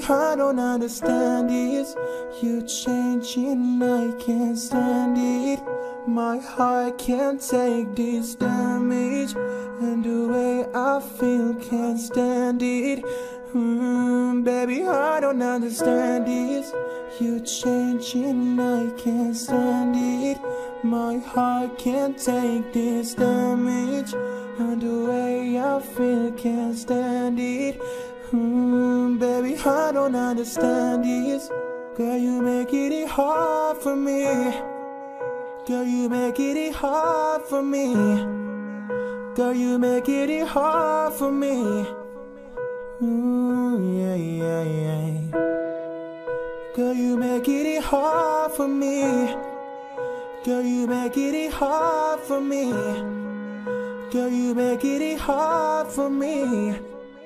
I don't understand this. You changing, I can't stand it. My heart can't take this damage, and the way I feel can't stand it. Baby, I don't understand this. You changing, I can't stand it. My heart can't take this damage, and the way I feel can't stand it. Baby, I don't understand this. Girl, you make it hard for me. Girl, you make it hard for me. Girl, you make it hard for me. Yeah, yeah, yeah. Girl, you make it hard for me. Girl, you make it hard for me. Girl, you make it hard for me.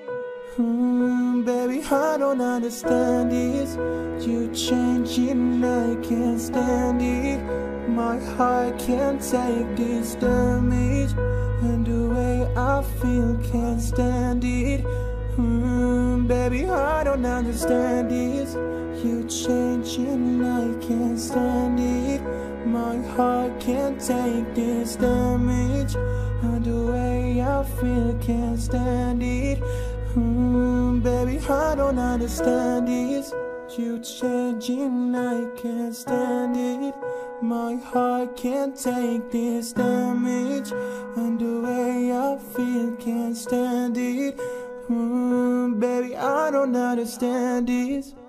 Baby, I don't understand this. You changing, I can't stand it. My heart can't take this damage, and the way I feel can't stand it. Baby, I don't understand this. You changing, I can't stand it. My heart can't take this damage, and the way I feel can't stand it. Baby, I don't understand this. You changing, I can't stand it. My heart can't take this damage, and the way I feel can't stand it. Baby, I don't understand this.